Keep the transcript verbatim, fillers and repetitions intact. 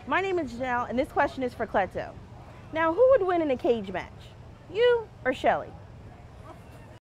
My name is Janelle, and this question is for Cleto. Now, who would win in a cage match? You or Shelly?